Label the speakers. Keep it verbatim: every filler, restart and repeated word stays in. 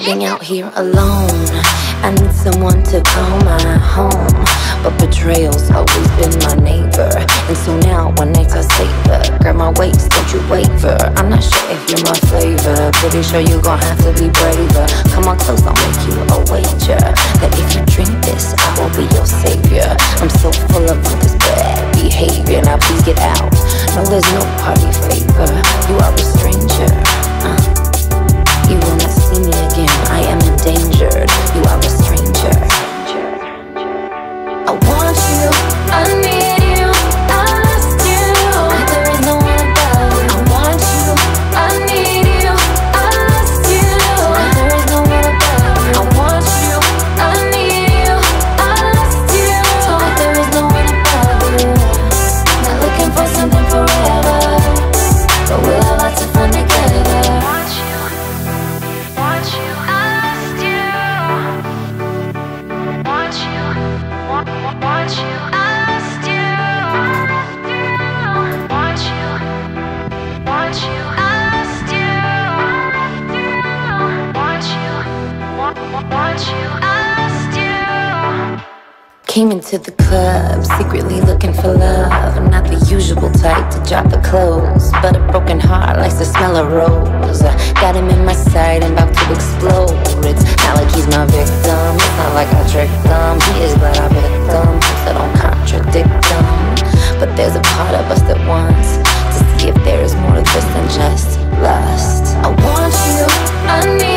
Speaker 1: floating out here alone. I need someone to call my home, but betrayal's always been my neighbor. And so now one night I savor. Grab my waist, don't you waver. I'm not sure if you're my flavor. Pretty sure you gon' have to be braver. Come on close, I'll make you a wager that if you drink this, I will be your savior. I'm so full of this bad behavior. Now please get out. No, there's no party favor. You are a stranger. uh. You will not see me again, I am endangered. You are a stranger. I want you, I need you, I lost you. There is no one above you. I want you, I need you, I lost you. There is no one above you. I want you, I need you, I lost you. There is no one above you. Not looking for something forever, but we'll have lots of fun together. Came into the club, secretly looking for love. Not the usual type to drop the clothes, but a broken heart likes to smell a rose. Got him in my sight and about to explode. It's not like he's my victim, it's not like I tricked him. He is glad I picked him, so don't contradict him. But there's a part of us that wants to see if there is more to this than just lust. I want you, I need